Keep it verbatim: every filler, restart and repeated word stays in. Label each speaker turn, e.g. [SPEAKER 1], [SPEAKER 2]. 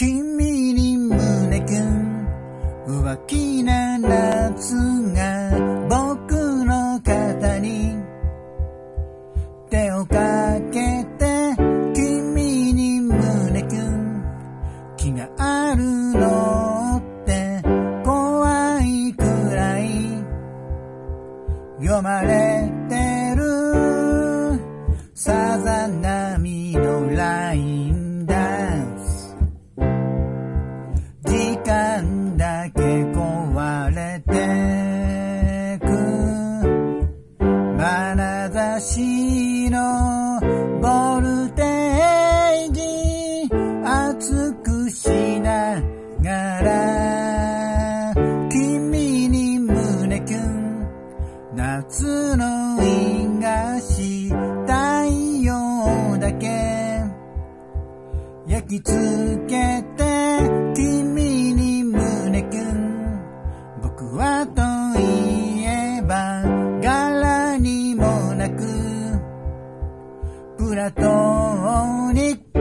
[SPEAKER 1] 君に胸キュン浮気な夏が僕の肩に手をかけて君に胸キュン気があるのって怖いくらい読まれてるさざ波のラインダンス時間だけ壊れてく眼差しのボルテージ熱くしながら君に胸キュン夏の東太陽だけ焼き付けて君に胸キュン僕はといえば柄にもなくプラトーニック